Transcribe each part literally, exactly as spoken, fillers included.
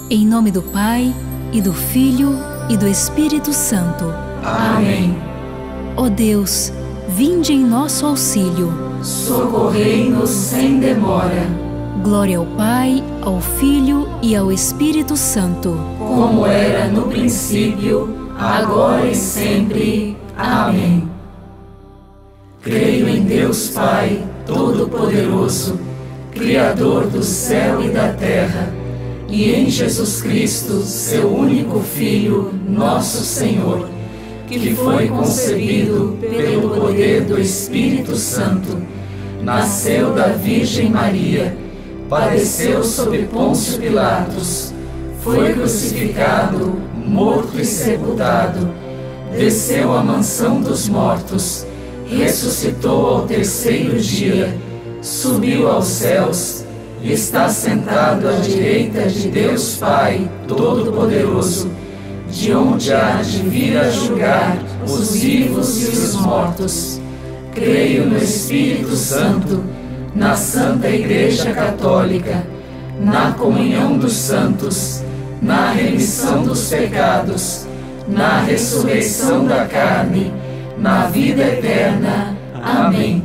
Em nome do Pai, e do Filho, e do Espírito Santo. Amém. Ó Deus, vinde em nosso auxílio. Socorrei-nos sem demora. Glória ao Pai, ao Filho e ao Espírito Santo. Como era no princípio, agora e sempre. Amém. Creio em Deus Pai, Todo-Poderoso, Criador do céu e da terra, e em Jesus Cristo, seu único Filho, nosso Senhor, que foi concebido pelo poder do Espírito Santo, nasceu da Virgem Maria, padeceu sob Pôncio Pilatos, foi crucificado, morto e sepultado, desceu à mansão dos mortos, ressuscitou ao terceiro dia, subiu aos céus, está sentado à direita de Deus Pai Todo-Poderoso, de onde há de vir a julgar os vivos e os mortos. Creio no Espírito Santo, na Santa Igreja Católica, na comunhão dos santos, na remissão dos pecados, na ressurreição da carne, na vida eterna. Amém.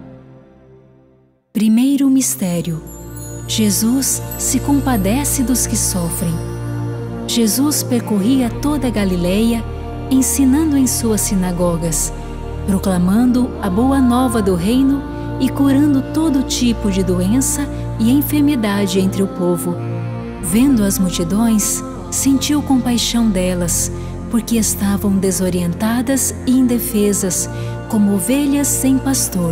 Primeiro mistério. Jesus se compadece dos que sofrem. Jesus percorria toda a Galileia, ensinando em suas sinagogas, proclamando a boa nova do reino e curando todo tipo de doença e enfermidade entre o povo. Vendo as multidões, sentiu compaixão delas, porque estavam desorientadas e indefesas, como ovelhas sem pastor.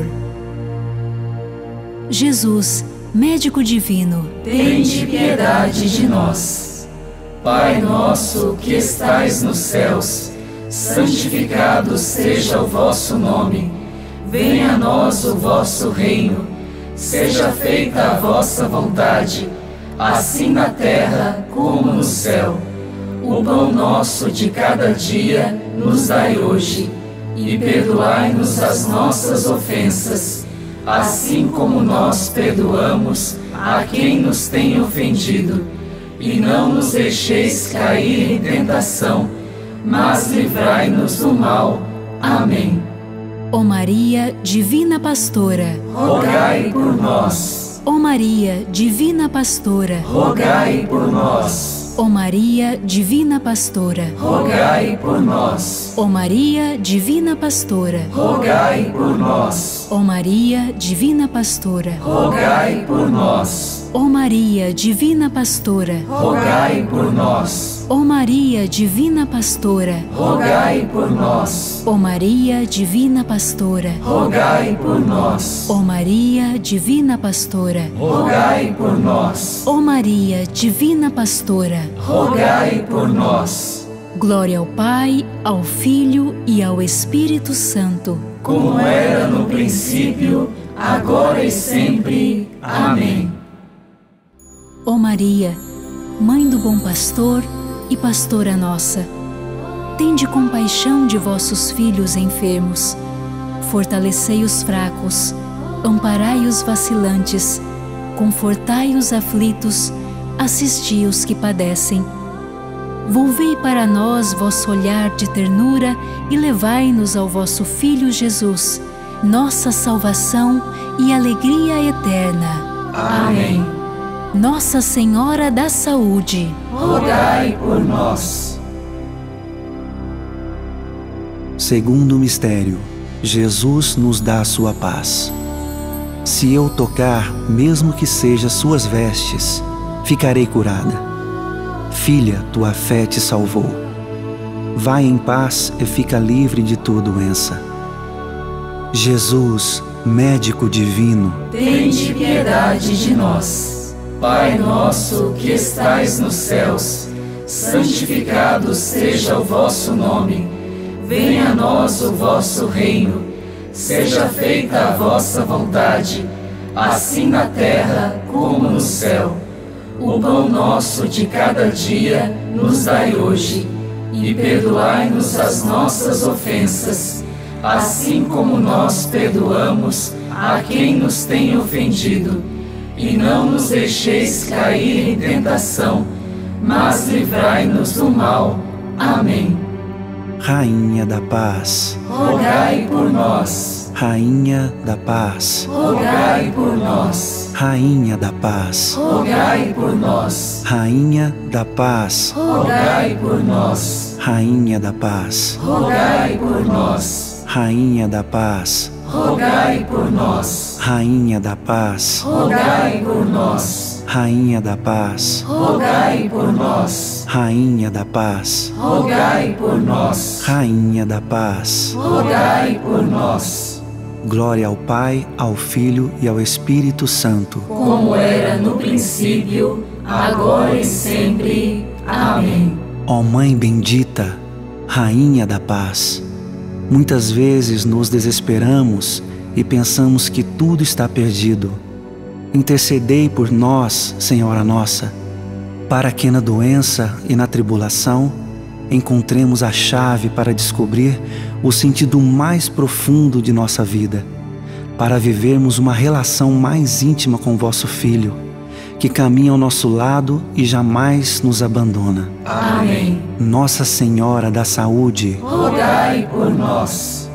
Jesus, médico divino, tende piedade de nós. Pai nosso que estais nos céus, santificado seja o vosso nome. Venha a nós o vosso reino. Seja feita a vossa vontade, assim na terra como no céu. O pão nosso de cada dia nos dai hoje, e perdoai-nos as nossas ofensas, assim como nós perdoamos a quem nos tem ofendido. E não nos deixeis cair em tentação, mas livrai-nos do mal. Amém. Ó Maria, Divina Pastora, rogai por nós. Ó Maria, Divina Pastora, rogai por nós. Ó Maria, Divina Pastora, rogai por nós. Ó Maria, Divina Pastora, rogai por nós. Ó Maria, Divina Pastora, rogai por nós. Ó Maria, Divina Pastora, rogai por nós. Ó Maria, Divina Pastora, rogai por nós. Ó Maria, Divina Pastora, rogai por nós. Ó Maria, Divina Pastora, rogai por nós. Ó Maria, Divina Pastora, rogai por nós. Glória ao Pai, ao Filho e ao Espírito Santo, como era no princípio, agora e sempre. Amém. Ó Maria, Mãe do bom pastor e pastora nossa, tende compaixão de vossos filhos enfermos, fortalecei os fracos, amparai os vacilantes, confortai os aflitos, assisti os que padecem. Volvei para nós vosso olhar de ternura e levai-nos ao vosso Filho Jesus, nossa salvação e alegria eterna. Amém. Nossa Senhora da Saúde, rogai por nós. Segundo mistério, Jesus nos dá a sua paz. Se eu tocar, mesmo que seja suas vestes, ficarei curada. Filha, tua fé te salvou. Vai em paz e fica livre de tua doença. Jesus, médico divino, tende piedade de nós. Pai nosso que estais nos céus, santificado seja o vosso nome. Venha a nós o vosso reino. Seja feita a vossa vontade, assim na terra como no céu. O pão nosso de cada dia nos dai hoje, e perdoai-nos as nossas ofensas, assim como nós perdoamos a quem nos tem ofendido. E não nos deixeis cair em tentação, mas livrai-nos do mal. Amém. Rainha da Paz, rogai por nós. Rainha da Paz, rogai por nós. Rainha da Paz, rogai por nós. Rainha da Paz, rogai por nós. Rainha da Paz, rogai por nós. Rainha da Paz, rogai por nós. Rainha da Paz, rogai por nós. Rainha da Paz, rogai por nós. Rainha da Paz, rogai por nós. Rainha da Paz, rogai por nós. Glória ao Pai, ao Filho e ao Espírito Santo, como era no princípio, agora e sempre. Amém. Ó Mãe bendita, Rainha da Paz, muitas vezes nos desesperamos e pensamos que tudo está perdido. Intercedei por nós, Senhora nossa, para que na doença e na tribulação encontremos a chave para descobrir o sentido mais profundo de nossa vida, para vivermos uma relação mais íntima com vosso Filho, que caminha ao nosso lado e jamais nos abandona. Amém. Nossa Senhora da Saúde, rogai por nós.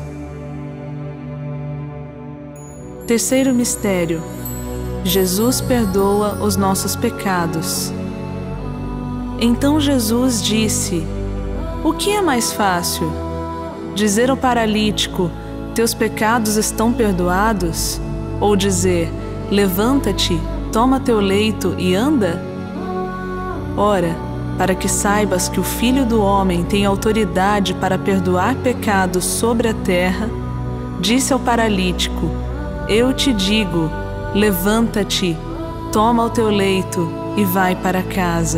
Terceiro mistério: Jesus perdoa os nossos pecados. Então Jesus disse: o que é mais fácil? Dizer ao paralítico: teus pecados estão perdoados? Ou dizer: levanta-te, toma teu leito e anda? Ora, para que saibas que o Filho do Homem tem autoridade para perdoar pecados sobre a terra, disse ao paralítico: eu te digo, levanta-te, toma o teu leito e vai para casa.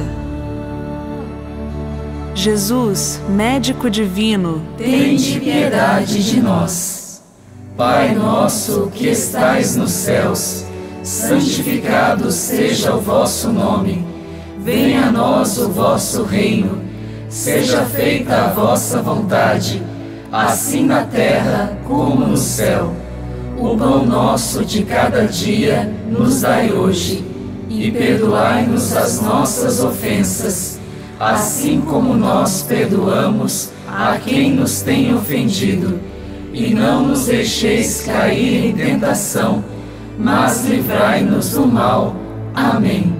Jesus, médico divino, tende piedade de nós. Pai nosso que estais nos céus, santificado seja o vosso nome. Venha a nós o vosso reino. Seja feita a vossa vontade, assim na terra como no céu. O pão nosso de cada dia nos dai hoje, e perdoai-nos as nossas ofensas, assim como nós perdoamos a quem nos tem ofendido. E não nos deixeis cair em tentação, mas livrai-nos do mal. Amém.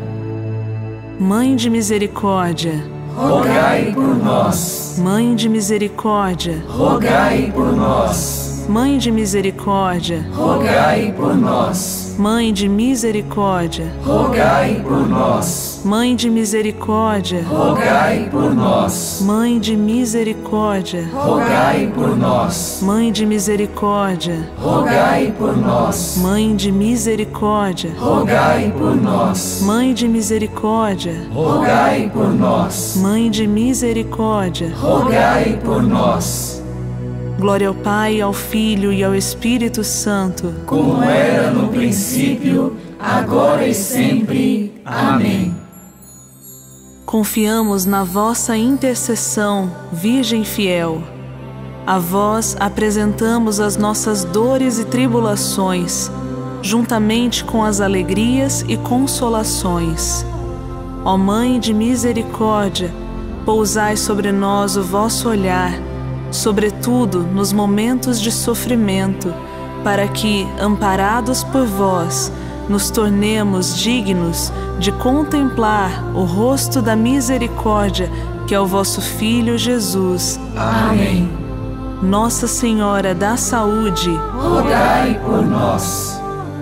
Mãe de misericórdia, rogai por nós. Mãe de misericórdia, rogai por nós. Mãe de misericórdia, rogai por nós. Mãe de misericórdia, rogai por nós. Mãe de misericórdia, rogai por nós. Mãe de misericórdia, rogai por nós. Mãe de misericórdia, rogai por nós. Mãe de misericórdia, rogai por nós. Mãe de misericórdia, rogai por nós. Mãe de misericórdia, rogai por nós. Glória ao Pai, ao Filho e ao Espírito Santo, como era no princípio, agora e sempre. Amém. Confiamos na vossa intercessão, Virgem fiel. A vós apresentamos as nossas dores e tribulações, juntamente com as alegrias e consolações. Ó Mãe de misericórdia, pousai sobre nós o vosso olhar, sobretudo nos momentos de sofrimento, para que, amparados por vós, nos tornemos dignos de contemplar o rosto da misericórdia que é o vosso Filho Jesus. Amém. Nossa Senhora da Saúde, rogai por nós.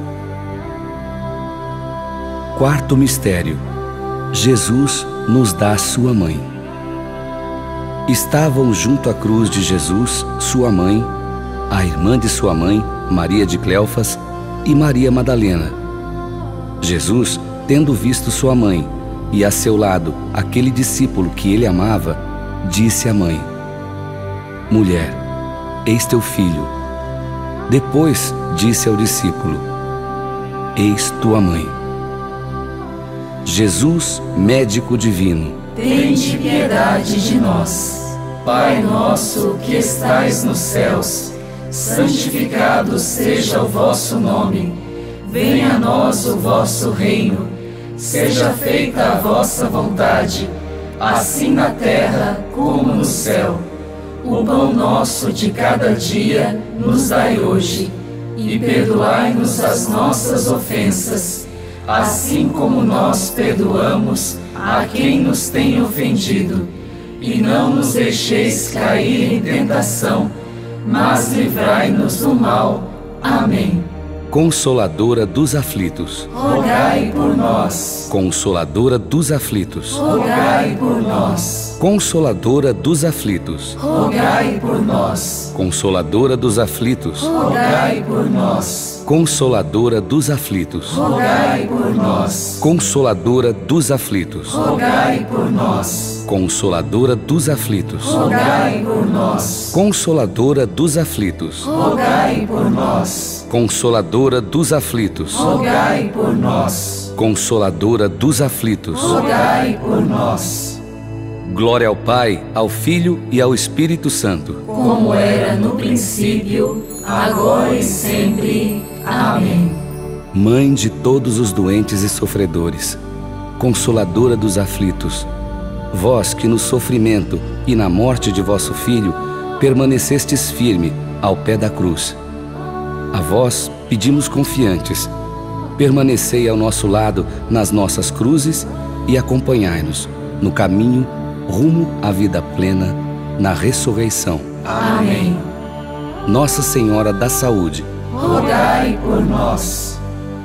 Quarto mistério: Jesus nos dá sua mãe. Estavam junto à cruz de Jesus sua mãe, a irmã de sua mãe, Maria de Cleofas, e Maria Madalena. Jesus, tendo visto sua mãe e a seu lado aquele discípulo que ele amava, disse à mãe: mulher, eis teu filho. Depois disse ao discípulo: eis tua mãe. Jesus, médico divino, tende piedade de nós. Pai nosso que estais nos céus, santificado seja o vosso nome. Venha a nós o vosso reino. Seja feita a vossa vontade, assim na terra como no céu. O pão nosso de cada dia nos dai hoje, e perdoai-nos as nossas ofensas, assim como nós perdoamos a quem nos tem ofendido. E não nos deixeis cair em tentação, mas livrai-nos do mal. Amém. Consoladora dos aflitos, rogai por nós. Consoladora dos aflitos, rogai por nós. Consoladora dos aflitos, rogai por nós. Consoladora dos aflitos, rogai por nós. Consoladora dos aflitos, rogai por nós. Consoladora dos aflitos, rogai por nós. Consoladora dos aflitos, rogai por nós. Consoladora dos aflitos, rogai por nós. Consoladora dos aflitos, rogai por nós. Consoladora dos aflitos, rogai por nós. Glória ao Pai, ao Filho e ao Espírito Santo, como era no princípio, agora e sempre. Amém. Mãe de todos os doentes e sofredores, Consoladora dos aflitos, vós que no sofrimento e na morte de vosso Filho permanecestes firme ao pé da cruz, a vós pedimos confiantes, permanecei ao nosso lado nas nossas cruzes e acompanhai-nos no caminho rumo à vida plena na ressurreição. Amém. Nossa Senhora da Saúde, rogai por nós.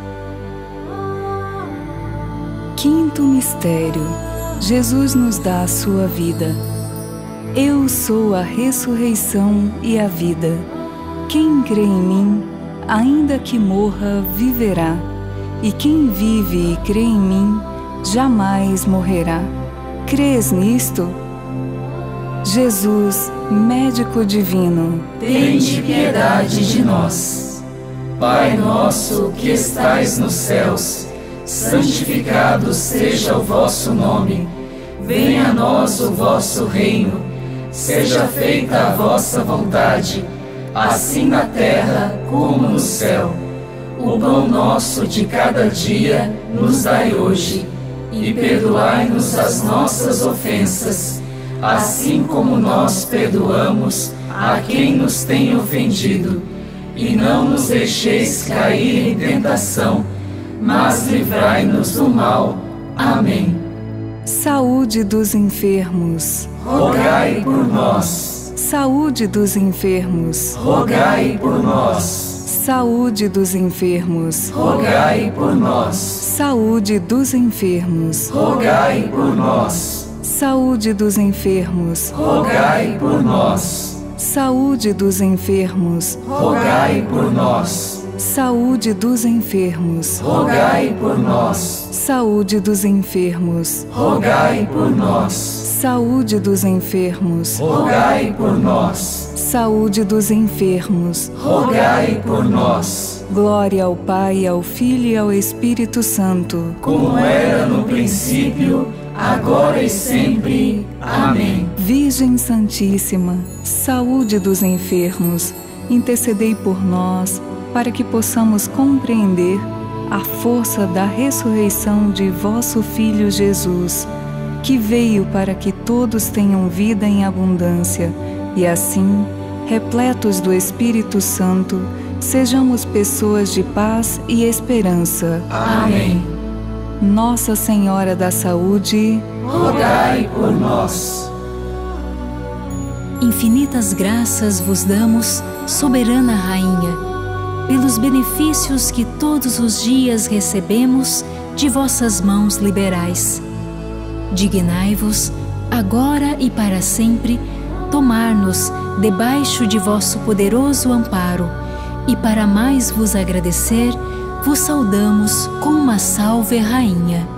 Quinto mistério. Jesus nos dá a sua vida. Eu sou a ressurreição e a vida. Quem crê em mim, ainda que morra, viverá. E quem vive e crê em mim, jamais morrerá. Crês nisto? Jesus, médico divino, tende piedade de nós. Pai nosso que estais nos céus, santificado seja o vosso nome. Venha a nós o vosso reino. Seja feita a vossa vontade, assim na terra como no céu. O pão nosso de cada dia nos dai hoje, e perdoai-nos as nossas ofensas, assim como nós perdoamos a quem nos tem ofendido. E não nos deixeis cair em tentação, mas livrai-nos do mal. Amém. Saúde dos enfermos, rogai por nós. Saúde dos enfermos, rogai por nós. Saúde dos enfermos, rogai por nós. Saúde dos enfermos, rogai por nós. Saúde dos enfermos, rogai por nós. Saúde dos enfermos, rogai por nós. Saúde dos enfermos, rogai por nós. Saúde dos enfermos, rogai por nós. Saúde dos enfermos, rogai por nós. Saúde dos enfermos, rogai por nós. Glória ao Pai, ao Filho e ao Espírito Santo, como era no princípio, agora e sempre. Amém. Virgem Santíssima, saúde dos enfermos, intercedei por nós, para que possamos compreender a força da ressurreição de vosso Filho Jesus, que veio para que todos tenham vida em abundância, e assim, repletos do Espírito Santo, sejamos pessoas de paz e esperança. Amém. Nossa Senhora da Saúde, rogai por nós. Infinitas graças vos damos, soberana Rainha, pelos benefícios que todos os dias recebemos de vossas mãos liberais. Dignai-vos, agora e para sempre, tomar-nos debaixo de vosso poderoso amparo, e para mais vos agradecer, vos saudamos com uma salve, Rainha.